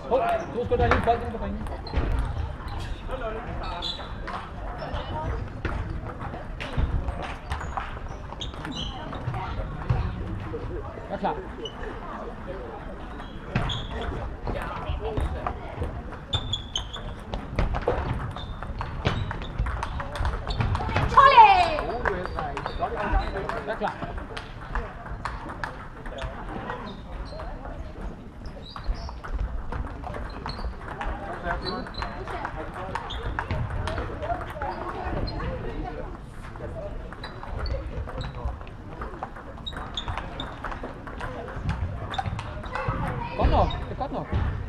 Du skal da lige folk ind på ringen. Jeg er klar. Jeg er klar. Godt nok, det er godt nok.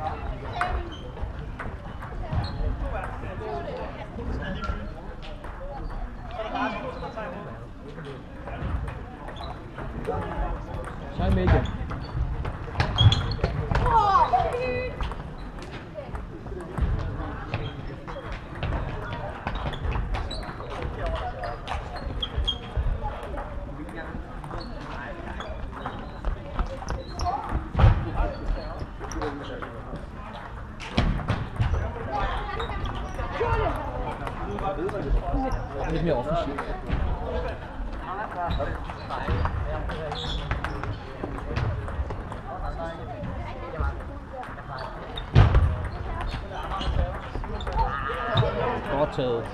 Så er jeg med igen. Lidt mere offensivt. Godt taget.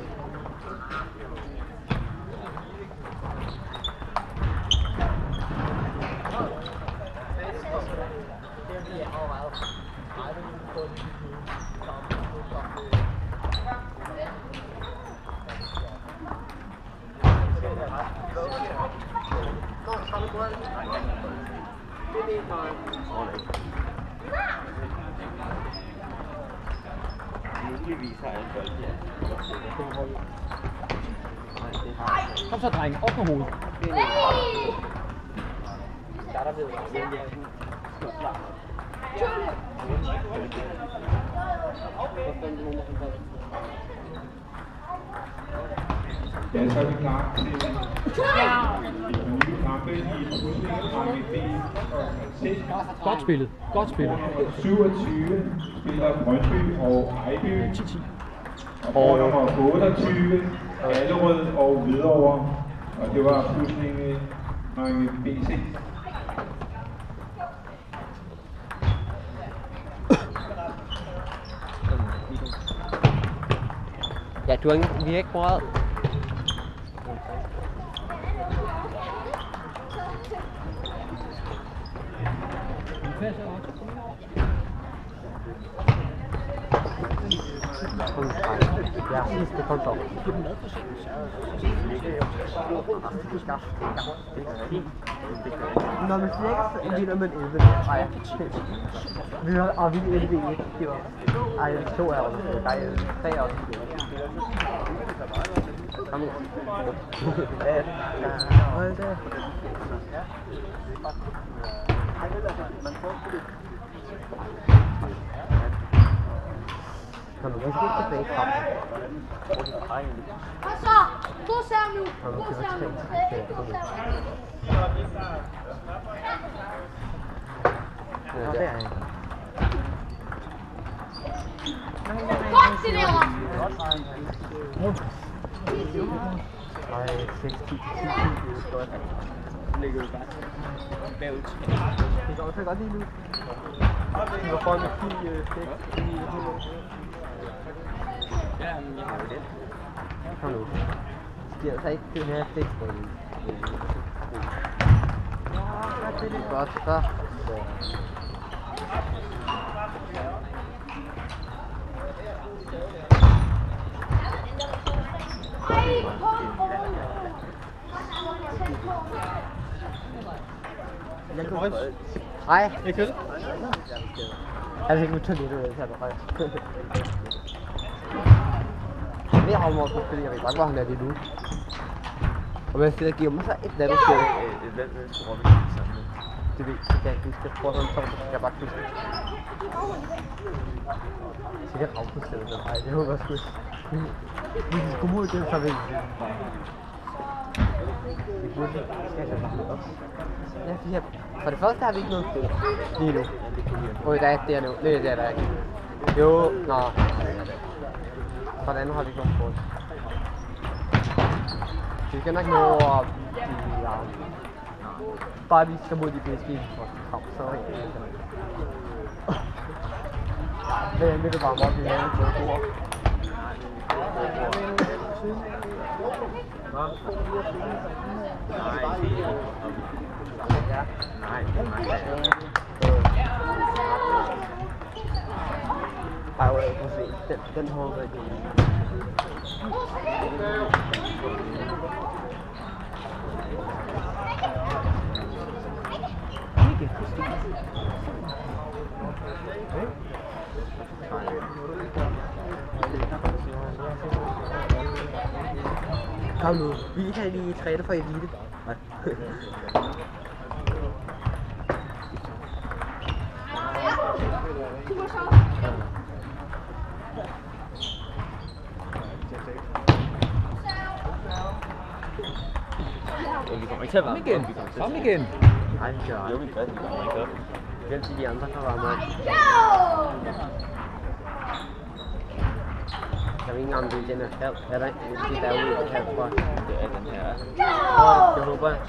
Kom så, dreng. Op med hovedet. Ja, så er vi klar til nye kampe i Pusling AGB. Godt spillet. Godt spillet. 27 spiller Brøndby og Ejby. 10-10. Og nummer 28, Allerød og Hvidovre. Og det var Pusling AGBC. Ja, vi har ikke prøvet. Ja, sidste kontor. Når man siger ikke, vinder man 11. Nej, vi har og vi er 11 i 1. Det var ej, 2 er også. Nej, 3 er også. Kom nu. Ja, hold da. Kan du ikke tilbage fra? Kom så! God serv nu! God serv nu! Ja, det er han. Godt det derovre! Nej, 6-10. Ligger jo bare bagud. Det går også godt lige nu. Vi var foran med 10-6. Ja, men jeg har jo det. Kom nu. De har altså ikke det her 6 på det. Godt, så. Hej. Jeg kød. Jeg tænker, vi tager lidt ud af det her, hej. Det er havmål på spil, jeg ved bare, hvor han er lige nu. Og hvad siger, giver mig så et eller andet sted. Hvem skal Robin sammen med? Det ved jeg ikke, jeg prøve sådan så jeg bare kysse. Sikkert afpustet, nej, det håber jeg sgu ikke. Vi skal komme ud igen, så vil vi. Ja, for det første har vi ikke noget spil lige nu. Hvor der er det nu. Nej, det er der ikke. Jo, nå. For det andet har vi ikke noget spil. Vi skal nok nå at bare vi skal mod de bedste for kamp, så er det ikke det. Men det er bare meget, vi har en god ord. Den håber jeg ikke. Kom nu, vi kan lige træne for elite. Vi kommer ikke til at varme. Kom igen. Nej, det gør Jo, vi gør det. Vi kommer ikke op. Hvem til de andre kan varme op? Jeg ved ikke om det er den her. Er der ikke det derude herfra? Det er den her. Det håber jeg.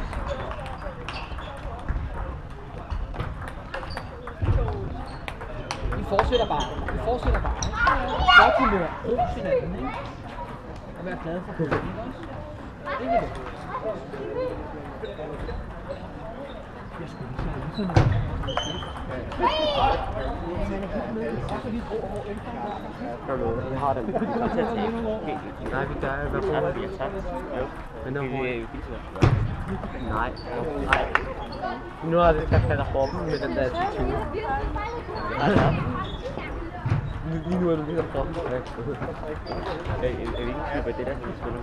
Vi fortsætter bare. Godt humør. Ros hinanden, ikke? Og være glade for det, ikke også? Ikke det? Jeg skulle ikke sige sådan noget. Kom nu, vi har den. Vi skal til at tabe. Nej, vi gør hvad for det. Vi har tabt. Jo. Men nu Vi er nej. Nu er det skal falde formen med den der 20. Lige nu er du lige der formen. Jeg vil ikke købe det der, vi spiller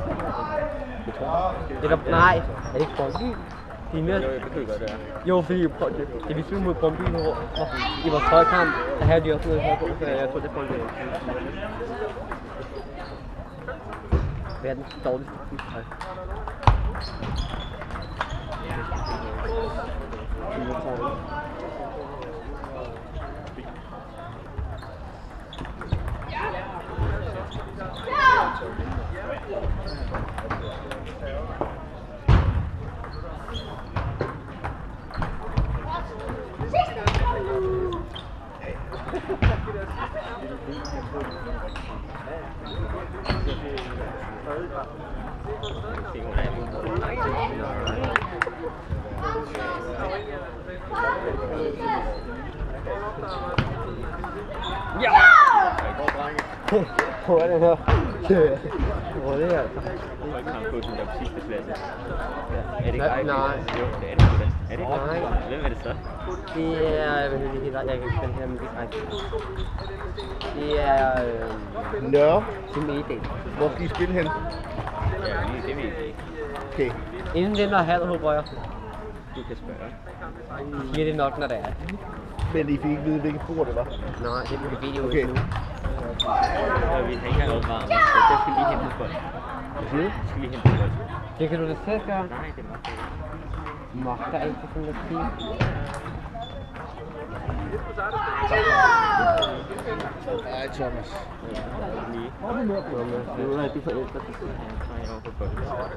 med. Det er nej, er det ikke Brøndby? Det er mere... Jo, det kan vi godt gøre. Jo, fordi det vi spillede mod Brøndby nu, i vores højkamp, der havde de også noget her på, så jeg tror, det er Brøndby. Hvad er den dårligste fyshold? Ja! Prøv den her. Prøv det her. Højkamp på den der sidste plads. Er det ikke Nej. Jo, det er det. Er det ikke? Nej. Hvem er det så? Det er, hvad hedder det, jeg kan ikke finde her, men det er ikke. Det er Nå, Team Edal. hvor skal I spille hen? Ja, det ved jeg ikke. Okay. Inden den er halv, håber jeg. Du kan spørge. Siger det nok, når det er. Men I fik ikke vide, hvilket bord det var. Nej, det er på video Okay. nu. Ja, vi har ikke engang opvarmet, så der skal lige hente bold. Hvad siger du? Vi skal lige hente bold. Det kan du da selv gøre. Nej, det var ikke. Magter ikke sådan noget fint. Nej, Thomas. Lige. Nu er de forældre. Jeg tror, jeg var på bold.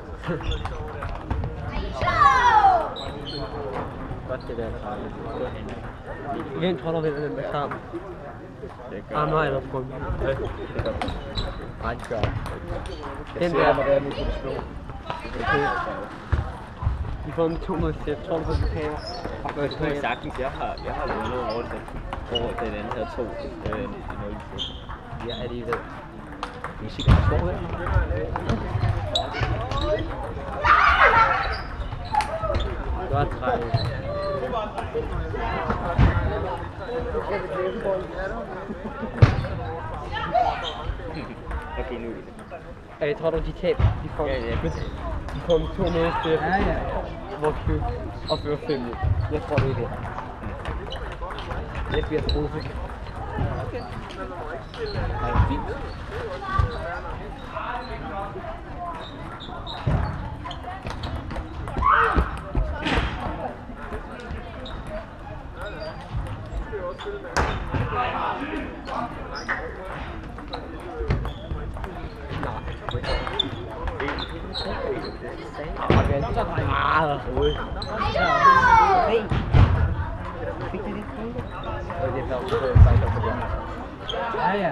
Godt det der sammen. Hvem tror du vinder den der kamp? Amager eller Brøndby? Nej, det gør jeg. Den der, hvordan nu kunne det stå. okay. Vi får en 200 sæt. Tror du på, du kan? Jeg tror sagtens, jeg har vundet over det, hvor den anden havde 2 i 0. Ja, er det ved. Det er sikkert, der står her. Godt træning. Okay, nu er det. Jeg tror du, de taber. De får, Ja. de får en 200 sæt. Ja. Hvor køb og føre 5 nu. Jeg tror, det er det. Det bliver skuffet. Ej, fint. Ja, ja.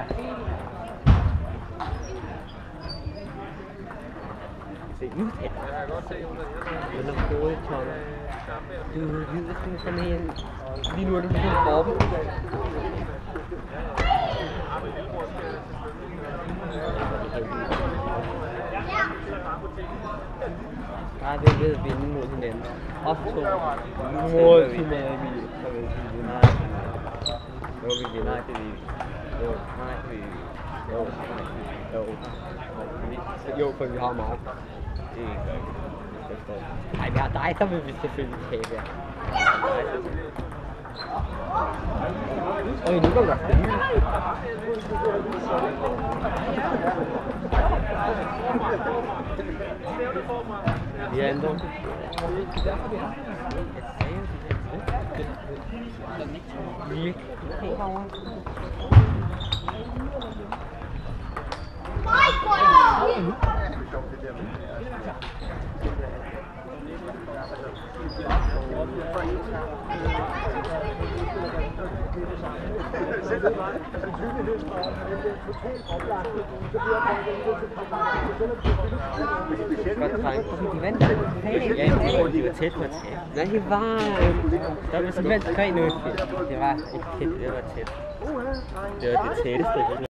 Se, nu er det. Men er gode, Thomas. Du ved, sådan sådan en... Lige nu er du lige en Robbe. Nej, det er ved at vinde mod hinanden. Os to mod hinanden. Jo, vi vinder. Jo, for vi har meget. Nej, vi har dig, så vil vi selvfølgelig tabe jer. Øj, nu går der stille. Vi er ændret. Vi herovre. De vandt der. Ja, jeg tror, de var tæt på at tabe. Nej, det var... Der var de vandt 3-0. Det var ikke tæt, det var tæt. Det var det tætteste.